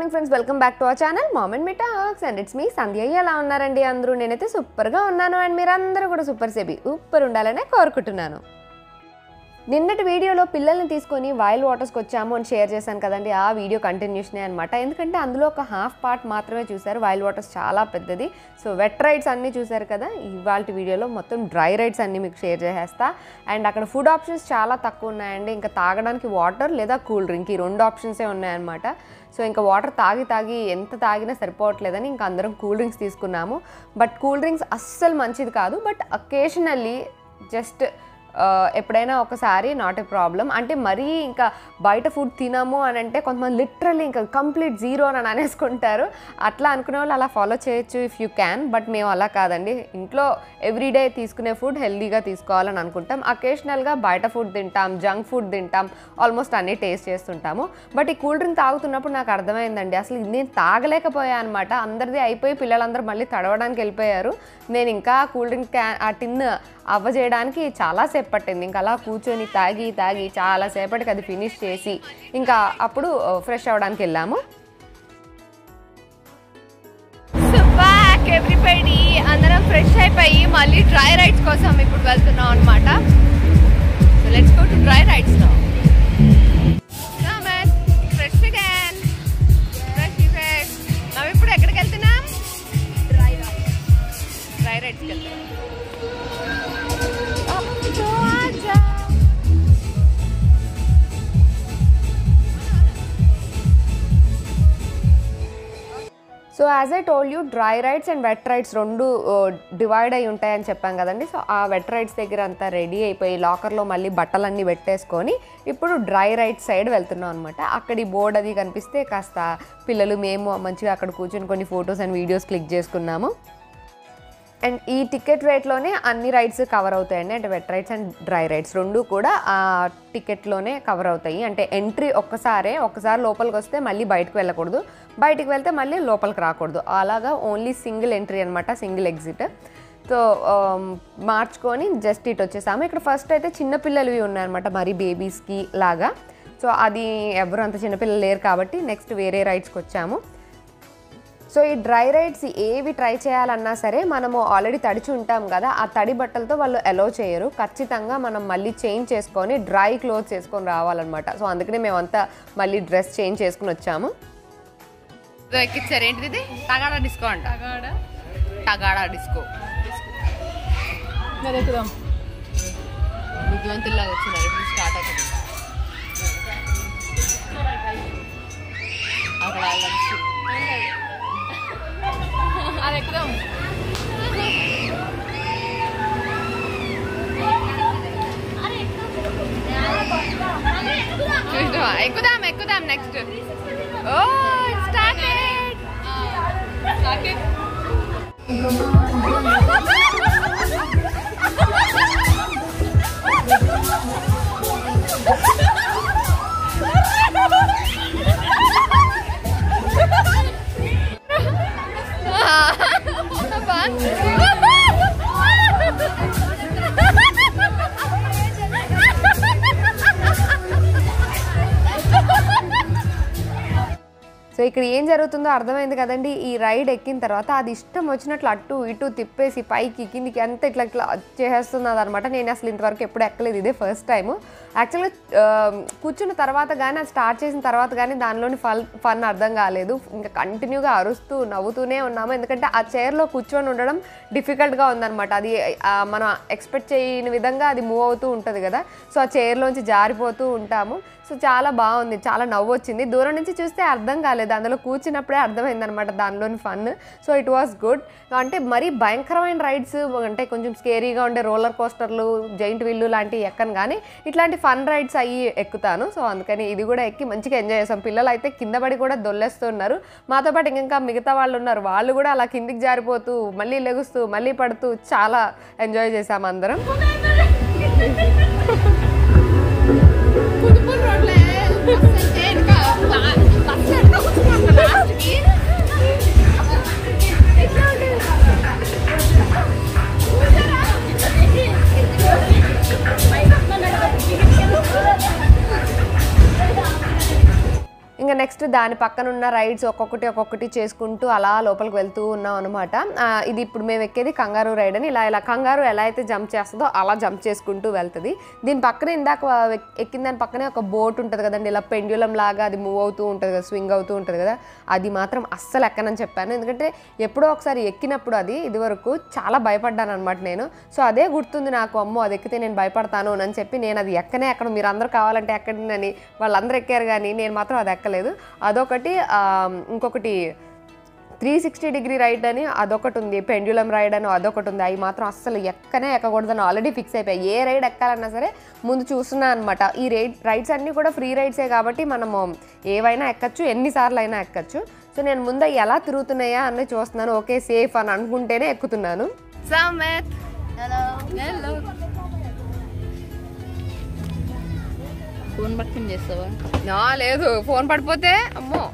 Morning friends, welcome back to our channel mom and me talks and it's me Sandhya. ఎలా ఉన్నారండి అందరూ? నేనైతే సూపర్గా ఉన్నాను అండ్ మీరందరూ కూడా సూపర్ సేబీ సూపర్ ఉండాలనే కోరుకుంటున్నాను. నిన్నటి వీడియోలో పిల్లల్ని తీసుకొని వైల్డ్ వాటర్స్కి వచ్చాము అని షేర్ చేశాను కదండి. ఆ వీడియో కంటిన్యూషనే అనమాట. ఎందుకంటే అందులో ఒక హాఫ్ పార్ట్ మాత్రమే చూశారు. వైల్డ్ వాటర్స్ చాలా పెద్దది. సో వెట్ రైడ్స్ అన్నీ చూశారు కదా. ఇవాళ వీడియోలో మొత్తం డ్రై రైడ్స్ అన్నీ మీకు షేర్ చేసేస్తా. అండ్ అక్కడ ఫుడ్ ఆప్షన్స్ చాలా తక్కువ ఉన్నాయండి. ఇంకా తాగడానికి వాటర్ లేదా కూల్ డ్రింక్, ఈ రెండు ఆప్షన్సే ఉన్నాయన్నమాట. సో ఇంకా వాటర్ తాగి ఎంత తాగినా సరిపోవట్లేదని ఇంకా అందరం కూల్ డ్రింక్స్ తీసుకున్నాము. బట్ కూల్ డ్రింక్స్ అస్సలు మంచిది కాదు. బట్ అకేషనల్లీ జస్ట్ ఎప్పుడైనా ఒకసారి నాట్ ఏ ప్రాబ్లం. అంటే మరీ ఇంకా బయట ఫుడ్ తినము అని అంటే కొంతమంది లిటరల్లీ ఇంకా కంప్లీట్ జీరో అని అనేసుకుంటారు. అట్లా అనుకునే వాళ్ళు అలా ఫాలో చేయొచ్చు ఇఫ్ యూ క్యాన్. బట్ మేము అలా కాదండి. ఇంట్లో ఎవ్రీడే తీసుకునే ఫుడ్ హెల్దీగా తీసుకోవాలని అనుకుంటాం. అకేషనల్గా బయట ఫుడ్ తింటాం, జంక్ ఫుడ్ తింటాం, ఆల్మోస్ట్ అన్నీ టేస్ట్ చేస్తుంటాము. బట్ ఈ కూల్ డ్రింక్ తాగుతున్నప్పుడు నాకు అర్థమైందండి, అసలు నేను తాగలేకపోయాను అనమాట. అందరిది అయిపోయి పిల్లలందరూ మళ్ళీ తడవడానికి వెళ్ళిపోయారు. నేను ఇంకా కూల్ డ్రింక్ ఆ టిన్ అవ్వ చేయడానికి చాలాసేపు పట్టింది. ఇంకా అలా కూర్చొని తాగి చాలాసేపటికి అది ఫినిష్ చేసి ఇంకా అప్పుడు ఫ్రెష్ అవ్వడానికి వెళ్ళాము. ఎవ్రీబడి అందరం ఫ్రెష్ అయిపోయి మళ్ళీ డ్రై రైడ్స్ కోసం ఇప్పుడు వెళ్తున్నాం అనమాట. So let's go to dry rides now. Fresh again, fresh. మనం ఇప్పుడు ఎక్కడికి వెళ్తున్నాం? డ్రై రైడ్స్కి వెళ్తున్నాం. So as I told you, dry rides and wet rides రెండు డివైడ్ అయి ఉంటాయని చెప్పాం కదండి. సో ఆ వెట్ రైడ్స్ దగ్గర అంతా రెడీ అయిపోయి లాకర్లో మళ్ళీ బట్టలన్నీ పెట్టేసుకొని ఇప్పుడు డ్రై రైడ్స్ సైడ్ వెళ్తున్నాం అనమాట. అక్కడ ఈ బోర్డు అది కనిపిస్తే కాస్త పిల్లలు మేము మంచిగా అక్కడ కూర్చొని కొన్ని ఫొటోస్ అండ్ వీడియోస్ క్లిక్ చేసుకున్నాము. అండ్ ఈ టికెట్ రేట్లోనే అన్ని రైడ్స్ కవర్ అవుతాయండి. అంటే wet rides and dry rides రెండు కూడా ఆ టికెట్లోనే కవర్ అవుతాయి. అంటే ఎంట్రీ ఒక్కసారి లోపలికి వస్తే మళ్ళీ బయటకు వెళ్ళకూడదు, బయటికి వెళ్తే మళ్ళీ లోపలికి రాకూడదు. అలాగా ఓన్లీ సింగిల్ ఎంట్రీ అనమాట, సింగిల్ ఎగ్జిట్. సో మార్చుకొని జస్ట్ ఇటు వచ్చేసాము. ఇక్కడ ఫస్ట్ అయితే చిన్నపిల్లలవి ఉన్నాయన్నమాట, మరి బేబీస్కి లాగా. సో అది ఎవరు అంత చిన్నపిల్లలు లేరు కాబట్టి నెక్స్ట్ వేరే రైడ్స్కి వచ్చాము. సో ఈ డ్రై రైడ్స్ ఏవి ట్రై చేయాలన్నా సరే మనము ఆల్రెడీ తడిచి ఉంటాం కదా, ఆ తడి బట్టలతో వాళ్ళు అలౌ చేయరు. ఖచ్చితంగా మనం మళ్ళీ చేంజ్ చేసుకొని డ్రై క్లోత్స్ వేసుకొని రావాలన్నమాట. సో అందుకనే మేమంతా మళ్ళీ డ్రెస్ చేంజ్ చేసుకుని వచ్చాము. ఎక్కిచ్చారు ఏంటిది? తగాడా డిస్కో అంట. తగాడా డిస్కో బుద్ధివంతుల్లాగా వచ్చినారు. ఇప్పుడు స్టార్ట్ అవుతుంది అక్కడ. అది ఎక్కుదాం. ఎక్కుదాం next. Oh it started. So ఇక్కడ ఏం జరుగుతుందో అర్థమైంది కదండి. ఈ రైడ్ ఎక్కిన తర్వాత అది ఇష్టం వచ్చినట్లు అటు ఇటు తిప్పేసి పైకి కిందికి అంతా ఇట్లా చేసేస్తున్నది అనమాట. నేను అసలు ఇంతవరకు ఎప్పుడు ఎక్కలేదు, ఇదే ఫస్ట్ టైము. యాక్చువల్గా కూర్చున్న తర్వాత కానీ అది స్టార్ట్ చేసిన తర్వాత కానీ దానిలోని ఫన్ అర్థం కాలేదు. ఇంకా కంటిన్యూగా అరుస్తూ నవ్వుతూనే ఉన్నాము. ఎందుకంటే ఆ చైర్లో కూర్చొని ఉండడం డిఫికల్ట్గా ఉందన్నమాట. అది మనం ఎక్స్పెక్ట్ చేయని విధంగా అది మూవ్ అవుతూ ఉంటుంది కదా. సో ఆ చైర్లోంచి జారిపోతూ ఉంటాము. సో చాలా బాగుంది, చాలా నవ్వు వచ్చింది. దూరం నుంచి చూస్తే అర్థం కాలేదు, అందులో కూర్చున్నప్పుడే అర్థమైంది అనమాట దానిలోని fun. So it was good. అంటే మరీ భయంకరమైన రైడ్స్ అంటే కొంచెం స్కేరీగా ఉండే రోలర్ కోస్టర్లు, జైంట్ వీల్లు లాంటివి ఎక్కను, కానీ ఇట్లాంటి ఫన్ రైడ్స్ అయ్యి ఎక్కుతాను. సో అందుకని ఇది కూడా ఎక్కి మంచిగా ఎంజాయ్ చేసాం. పిల్లలు అయితే కింద పడి కూడా దొల్లేస్తున్నారు. మాతో పాటు ఇంకా మిగతా వాళ్ళు ఉన్నారు, వాళ్ళు కూడా అలా కిందికి జారిపోతూ మళ్ళీ లెగుస్తూ మళ్ళీ పడుతూ చాలా ఎంజాయ్ చేసాం అందరం. ఇంకా నెక్స్ట్ దాని పక్కన ఉన్న రైడ్స్ ఒక్కొక్కటి చేసుకుంటూ అలా లోపలికి వెళ్తూ ఉన్నాం అనమాట. ఇది ఇప్పుడు మేము ఎక్కేది కంగారు రైడ్ అని. ఇలా కంగారు ఎలా అయితే జంప్ చేస్తుందో అలా జంప్ చేసుకుంటూ వెళ్తుంది. దీని పక్కన ఇందాక ఎక్కిన దాని పక్కనే ఒక బోట్ ఉంటుంది కదండి, ఇలా పెండ్యులం లాగా అది మూవ్ అవుతూ ఉంటుంది కదా, స్వింగ్ అవుతూ ఉంటుంది కదా, అది మాత్రం అస్సలు ఎక్కనని చెప్పాను. ఎందుకంటే ఎప్పుడో ఒకసారి ఎక్కినప్పుడు అది ఇదివరకు చాలా భయపడ్డాను అనమాట నేను. సో అదే గుర్తుంది నాకు, అమ్మో అది ఎక్కితే నేను భయపడతాను అని చెప్పి నేను అది ఎక్కనే ఎక్కడ, మీరు అందరూ కావాలంటే ఎక్కండి అని వాళ్ళందరూ ఎక్కారు కానీ నేను మాత్రం అది ఎక్కలేదు. అదొకటి. ఇంకొకటి 360 డిగ్రీ రైడ్ అని అదొకటి ఉంది, పెండ్యులం రైడ్ అని అదొకటి ఉంది. అవి మాత్రం అస్సలు ఎక్కనే ఎక్కకూడదని ఆల్రెడీ ఫిక్స్ అయిపోయాయి. ఏ రైడ్ ఎక్కాలన్నా సరే ముందు చూస్తున్నాను అనమాట. ఈ రైడ్స్ అన్నీ కూడా ఫ్రీ రైడ్సే కాబట్టి మనము ఏవైనా ఎక్కచ్చు, ఎన్నిసార్లు అయినా ఎక్కచ్చు. సో నేను ముందు ఎలా తిరుగుతున్నాయా అని చూస్తున్నాను. ఓకే సేఫ్ అని అనుకుంటేనే ఎక్కుతున్నాను. ఫోన్ పట్టుకుని చేస్తావా? లేదు, ఫోన్ పడిపోతే అమ్మో.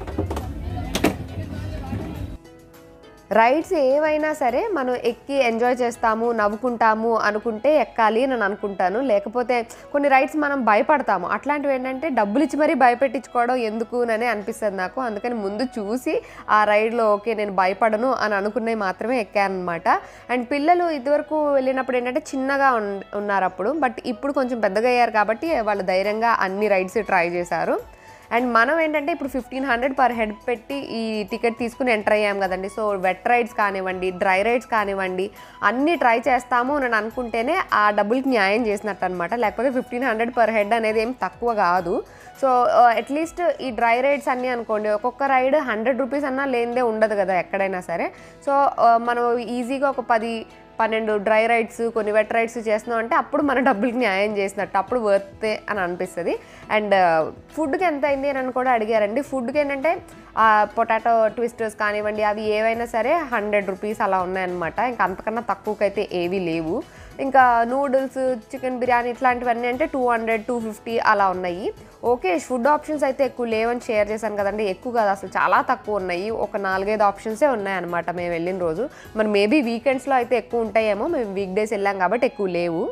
రైడ్స్ ఏవైనా సరే మనం ఎక్కి ఎంజాయ్ చేస్తాము, నవ్వుకుంటాము అనుకుంటే ఎక్కాలి అని అనుకుంటాను. లేకపోతే కొన్ని రైడ్స్ మనం భయపడతాము, అట్లాంటివి ఏంటంటే డబ్బులు ఇచ్చి మరీ భయపెట్టించుకోవడం ఎందుకు అని అనిపిస్తుంది నాకు. అందుకని ముందు చూసి ఆ రైడ్లో ఓకే నేను భయపడను అని అనుకున్నవి మాత్రమే ఎక్కాను అనమాట. అండ్ పిల్లలు ఇదివరకు వెళ్ళినప్పుడు ఏంటంటే చిన్నగా ఉన్నారు అప్పుడు, బట్ ఇప్పుడు కొంచెం పెద్దగా అయ్యారు కాబట్టి వాళ్ళు ధైర్యంగా అన్ని రైడ్స్ ట్రై చేశారు. అండ్ మనం ఏంటంటే ఇప్పుడు 1500 పర్ హెడ్ పెట్టి ఈ టికెట్ తీసుకుని ఎంటర్ అయ్యాం కదండి. సో వెట్ రైడ్స్ కానివ్వండి, డ్రై రైడ్స్ కానివ్వండి, అన్నీ ట్రై చేస్తాము అని అనుకుంటేనే ఆ డబ్బులకి న్యాయం చేసినట్టు అనమాట. లేకపోతే 1500 పర్ హెడ్ అనేది ఏం తక్కువ కాదు. సో అట్లీస్ట్ ఈ డ్రై రైడ్స్ అన్నీ అనుకోండి, ఒక్కొక్క రైడ్ 100 రూపీస్ అన్నా లేనిదే ఉండదు కదా ఎక్కడైనా సరే. సో మనం ఈజీగా ఒక 10-12 డ్రై రైడ్స్, కొన్ని వెట్ రైడ్స్ చేస్తున్నాం అంటే అప్పుడు మన డబ్బులకి న్యాయం చేసినట్టు, అప్పుడు వర్తే అని అనిపిస్తుంది. అండ్ ఫుడ్కి ఎంత అయింది అని కూడా అడిగారండి. ఫుడ్కి ఏంటంటే పొటాటో ట్విస్టర్స్ కానివ్వండి, అవి ఏవైనా సరే 100 రూపీస్ అలా ఉన్నాయన్నమాట. ఇంకా అంతకన్నా తక్కువకైతే ఏవీ లేవు. ఇంకా నూడిల్స్, చికెన్ బిర్యానీ ఇట్లాంటివన్నీ అంటే 200-250 అలా ఉన్నాయి. ఓకే ఫుడ్ ఆప్షన్స్ అయితే ఎక్కువ లేవని షేర్ చేశాను కదండి, ఎక్కువ కాదు అసలు, చాలా తక్కువ ఉన్నాయి. ఒక 4-5 ఆప్షన్సే ఉన్నాయన్నమాట మేము వెళ్ళిన రోజు. మరి మేబీ వీకెండ్స్లో అయితే ఎక్కువ ఉంటాయేమో, మేము వీక్ డేస్ వెళ్ళాం కాబట్టి ఎక్కువ లేవు.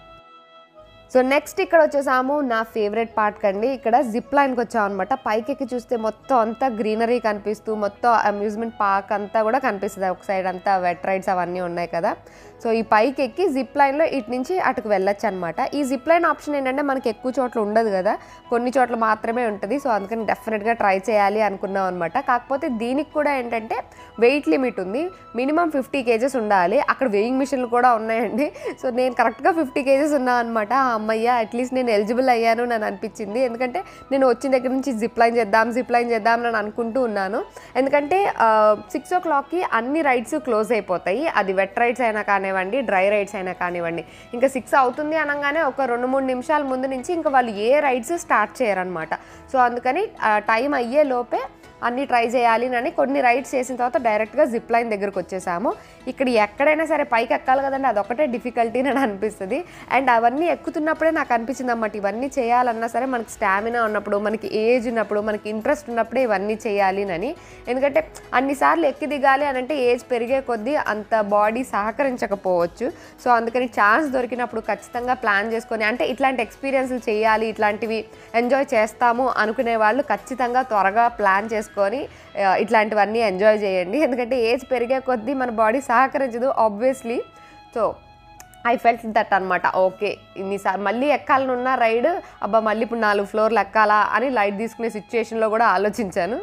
సో నెక్స్ట్ ఇక్కడ వచ్చేసాము నా ఫేవరెట్ పార్ట్ కండి. ఇక్కడ జిప్ లైన్కి వచ్చాము అనమాట. పైకి ఎక్కి చూస్తే మొత్తం అంతా గ్రీనరీ కనిపిస్తూ, మొత్తం అమ్యూజ్మెంట్ పార్క్ అంతా కూడా కనిపిస్తుంది. ఒక సైడ్ అంతా వెట్ రైడ్స్ అవన్నీ ఉన్నాయి కదా. సో ఈ పైకి ఎక్కి జిప్ లైన్లో ఇటు నుంచి అటుకు వెళ్ళొచ్చు అనమాట. ఈ జిప్ లైన్ ఆప్షన్ ఏంటంటే మనకి ఎక్కువ చోట్ల ఉండదు కదా, కొన్ని చోట్ల మాత్రమే ఉంటుంది. సో అందుకని డెఫినెట్గా ట్రై చేయాలి అనుకున్నాం అనమాట. కాకపోతే దీనికి కూడా ఏంటంటే వెయిట్ లిమిట్ ఉంది, మినిమం 50 kgs ఉండాలి. అక్కడ వెయింగ్ మిషన్లు కూడా ఉన్నాయండి. సో నేను కరెక్ట్గా 50 kgs ఉన్నాను అనమాట. అమ్మయ్య అట్లీస్ట్ నేను ఎలిజిబుల్ అయ్యాను అని అనిపించింది. ఎందుకంటే నేను వచ్చిన దగ్గర నుంచి జిప్ లైన్ చేద్దాం అని అనుకుంటూ ఉన్నాను. ఎందుకంటే 6 o'clockకి అన్ని రైడ్స్ క్లోజ్ అయిపోతాయి. అది వెట్ రైడ్స్ అయినా కానివ్వండి, డ్రై రైడ్స్ అయినా కానివ్వండి. ఇంకా 6 అవుతుంది అనగానే ఒక 2-3 నిమిషాల ముందు నుంచి ఇంకా వాళ్ళు ఏ రైడ్స్ స్టార్ట్ చేయరనమాట. సో అందుకని టైం అయ్యే లోపే అన్నీ ట్రై చేయాలి అని కొన్ని రైడ్స్ చేసిన తర్వాత డైరెక్ట్గా జిప్ లైన్ దగ్గరకు వచ్చేసాము. ఇక్కడ ఎక్కడైనా సరే పైకి ఎక్కాలి కదండి, అదొకటే డిఫికల్టీ అని అనిపిస్తుంది. అండ్ అవన్నీ ఎక్కుతున్నప్పుడే నాకు అనిపించింది అన్నమాట, ఇవన్నీ చేయాలన్నా సరే మనకి స్టామినా ఉన్నప్పుడు, మనకి ఏజ్ ఉన్నప్పుడు, మనకి ఇంట్రెస్ట్ ఉన్నప్పుడే ఇవన్నీ చేయాలి అని. ఎందుకంటే అన్నిసార్లు ఎక్కి దిగాలి అని అంటే ఏజ్ పెరిగే కొద్దీ అంత బాడీ సహకరించకపోవచ్చు. సో అందుకని ఛాన్స్ దొరికినప్పుడు ఖచ్చితంగా ప్లాన్ చేసుకొని, అంటే ఇట్లాంటి ఎక్స్పీరియన్స్లు చేయాలి, ఇట్లాంటివి ఎంజాయ్ చేస్తాము అనుకునే వాళ్ళు ఖచ్చితంగా త్వరగా ప్లాన్ చేసుకొని ఇట్లాంటివన్నీ ఎంజాయ్ చేయండి. ఎందుకంటే ఏజ్ పెరిగే కొద్దీ మన బాడీ సహకరించదు obviously. So I felt that అనమాట. ఓకే ఇన్నిసార్లు మళ్ళీ ఎక్కాలనున్న రైడ్, అబ్బా మళ్ళీ ఇప్పుడు 4 ఫ్లోర్లు ఎక్కాలా అని లైట్ తీసుకునే సిచ్యుయేషన్లో కూడా ఆలోచించాను.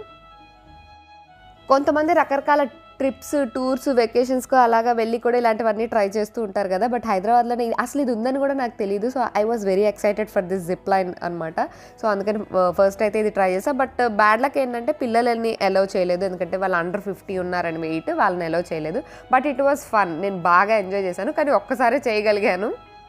కొంతమంది రకరకాల ట్రిప్స్, టూర్స్, వెకేషన్స్కు అలాగా వెళ్ళి కూడా ఇలాంటివన్నీ ట్రై చేస్తూ ఉంటారు కదా. బట్ హైదరాబాద్లోనే అసలు ఇది ఉందని కూడా నాకు తెలియదు. So I was very excited for this zip line అనమాట. సో అందుకని ఫస్ట్ అయితే ఇది ట్రై చేసా. బట్ బ్యాడ్ లక్ ఏంటంటే పిల్లలని అలౌ చేయలేదు, ఎందుకంటే వాళ్ళు under 50 ఉన్నారని వెయిట్, వాళ్ళని అలౌ చేయలేదు. బట్ ఇట్ వాజ్ ఫన్, నేను బాగా ఎంజాయ్ చేశాను. కానీ ఒక్కసారి చేయగలిగాను.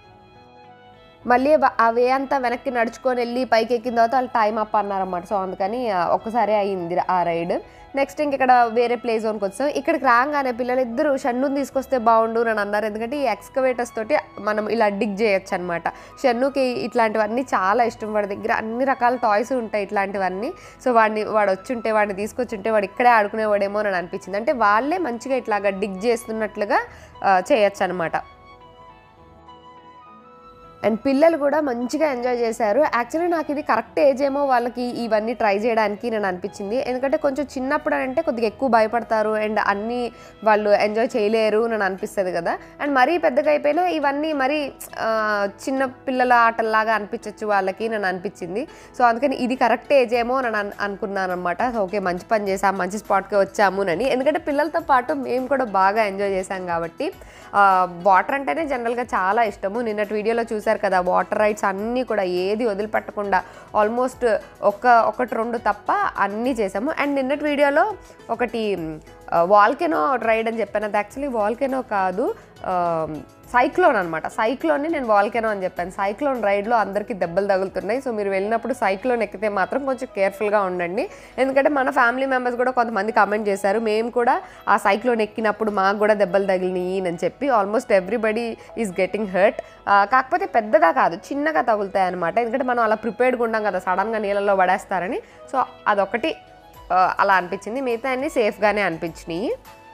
మళ్ళీ ఆ వే అంతా వెనక్కి నడుచుకొని వెళ్ళి పైకి ఎక్కిన తర్వాత వాళ్ళు టైం అప్ అన్నారన్నమాట. సో అందుకని ఒక్కసారి అయింది ఆ రైడ్. నెక్స్ట్ ఇంక ఇక్కడ వేరే ప్లే జోన్కి వచ్చాం. ఇక్కడికి రాగానే పిల్లలు ఇద్దరు షన్నుని తీసుకొస్తే బాగుండు అని అన్నారు. ఎందుకంటే ఈ ఎక్స్కవేటర్స్ తోటి మనం ఇలా డిగ్ చేయొచ్చు అనమాట. షన్నుకి ఇట్లాంటివన్నీ చాలా ఇష్టం, వాడి దగ్గర అన్ని రకాల టాయ్స్ ఉంటాయి ఇట్లాంటివన్నీ. సో వాడు వచ్చుంటే, వాడిని తీసుకొచ్చుంటే వాడు ఇక్కడే ఆడుకునేవాడేమో అని అనిపించింది. అంటే వాళ్ళే మంచిగా ఇట్లాగా డిగ్ చేస్తున్నట్లుగా చేయొచ్చు అనమాట. అండ్ పిల్లలు కూడా మంచిగా ఎంజాయ్ చేశారు. యాక్చువల్లీ నాకు ఇది కరెక్ట్ ఏజ్ ఏమో వాళ్ళకి ఇవన్నీ ట్రై చేయడానికి నేను అనిపించింది. ఎందుకంటే కొంచెం చిన్నప్పుడు అంటే కొద్దిగా ఎక్కువ భయపడతారు అండ్ అన్నీ వాళ్ళు ఎంజాయ్ చేయలేరు అని అనిపిస్తుంది కదా. అండ్ మరీ పెద్దగా అయిపోయినా ఇవన్నీ మరీ చిన్న పిల్లల ఆటల్లాగా అనిపించవచ్చు వాళ్ళకి నేను అనిపించింది. సో అందుకని ఇది కరెక్ట్ ఏజ్ ఏమో అని అనుకున్నాను అనమాట. సో ఓకే, మంచి పని చేసాం, మంచి స్పాట్కి వచ్చాము అని. ఎందుకంటే పిల్లలతో పాటు మేము కూడా బాగా ఎంజాయ్ చేసాం కాబట్టి. వాటర్ అంటేనే జనరల్గా చాలా ఇష్టము. నిన్నటి వీడియోలో చూసారు కదా, వాటర్ రైడ్స్ అన్నీ కూడా ఏది వదిలిపెట్టకుండా ఆల్మోస్ట్ ఒకటి రెండు తప్ప అన్నీ చేసాము. అండ్ నిన్నటి వీడియోలో ఒకటి వాల్కెనో రైడ్ అని చెప్పాను. అది యాక్చువల్లీ వాల్కెనో కాదు, సైక్లోన్ అనమాట. సైక్లోన్ని నేను వాల్కెనో అని చెప్పాను. సైక్లోన్ రైడ్లో అందరికీ దెబ్బలు తగులుతున్నాయి. సో మీరు వెళ్ళినప్పుడు సైక్లోన్ ఎక్కితే మాత్రం కొంచెం కేర్ఫుల్గా ఉండండి. ఎందుకంటే మన ఫ్యామిలీ మెంబర్స్ కూడా కొంతమంది కామెంట్ చేశారు, మేము కూడా ఆ సైక్లోన్ ఎక్కినప్పుడు మాకు కూడా దెబ్బలు తగిలినాయి అని చెప్పి. Almost everybody is getting hurt. కాకపోతే పెద్దగా కాదు, చిన్నగా తగులుతాయి అనమాట. ఎందుకంటే మనం అలా ప్రిపేర్డ్గా ఉంటాం కదా, సడన్గా నీళ్ళలో పడేస్తారని. సో అదొకటి అలా అనిపించింది. మిగతా అన్నీ సేఫ్గానే అనిపించినాయి.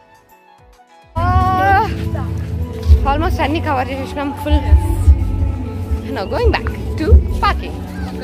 ఆల్మోస్ట్ అన్ని కవర్ చేసినాం full. Now going back to parking.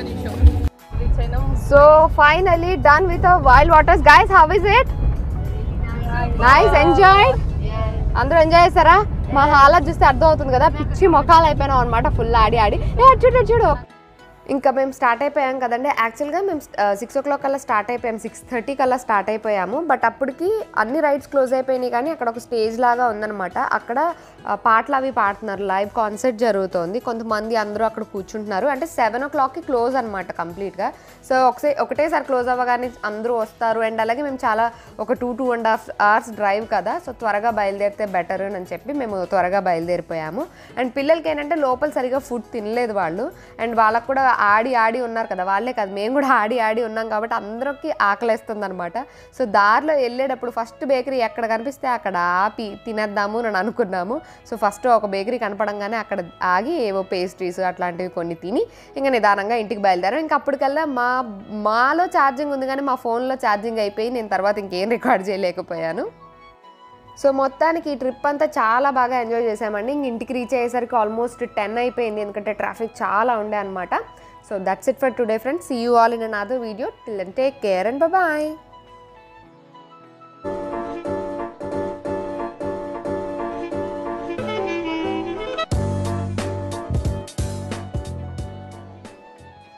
So finally done with wild waters. Guys, how is it? Nice, enjoy? అందరూ ఎంజాయ్ చేస్తారా? మా హాలత్ చూస్తే అర్థం అవుతుంది కదా, పిచ్చి మొఖాలు అయిపోయినాం అనమాట ఫుల్ ఆడి ఆడి. చూడు ఇంకా మేము స్టార్ట్ అయిపోయాం కదండి. యాక్చువల్గా మేము 6 o'clock కల్లా స్టార్ట్ అయిపోయాము, 6:30 కల్లా స్టార్ట్ అయిపోయాము. బట్ అప్పటికి అన్ని రైడ్స్ క్లోజ్ అయిపోయినాయి. కానీ అక్కడ ఒక స్టేజ్ లాగా ఉందన్నమాట. అక్కడ పాటలు అవి పాడుతున్నారు, లైవ్ కాన్సర్ట్ జరుగుతోంది. కొంతమంది అందరూ అక్కడ కూర్చుంటున్నారు. అంటే 7 o'clockకి క్లోజ్ అనమాట కంప్లీట్గా. సో ఒకటేసారి క్లోజ్ అవ్వగానే అందరూ వస్తారు. అండ్ అలాగే మేము చాలా ఒక 2.5 hours డ్రైవ్ కదా, సో త్వరగా బయలుదేరితే బెటర్ అని చెప్పి మేము త్వరగా బయలుదేరిపోయాము. అండ్ పిల్లలకి ఏంటంటే లోపల సరిగా ఫుడ్ తినలేదు వాళ్ళు. అండ్ వాళ్ళకు కూడా ఆడి ఉన్నారు కదా, వాళ్ళే కాదు మేము కూడా ఆడి ఉన్నాం కాబట్టి అందరికీ ఆకలేస్తుంది అనమాట. సో దారిలో వెళ్ళేటప్పుడు ఫస్ట్ బేకరీ ఎక్కడ కనిపిస్తే అక్కడ ఆపి తినేద్దాము అని అనుకున్నాము. సో ఫస్ట్ ఒక బేకరీ కనపడంగానే అక్కడ ఆగి ఏవో పేస్ట్రీస్ అట్లాంటివి కొన్ని తిని ఇంకా నిదానంగా ఇంటికి బయలుదేరాం. ఇంకా అప్పటికల్లా మాలో ఛార్జింగ్ ఉంది కానీ మా ఫోన్లో ఛార్జింగ్ అయిపోయి నేను తర్వాత ఇంకేం రికార్డ్ చేయలేకపోయాను. సో మొత్తానికి ఈ ట్రిప్ అంతా చాలా బాగా ఎంజాయ్ చేసామండి. ఇంటికి రీచ్ అయ్యేసరికి ఆల్మోస్ట్ 10 అయిపోయింది, ఎందుకంటే ట్రాఫిక్ చాలా ఉండే అనమాట. So that's it for today friends. See you all in another video. Till then take care and by.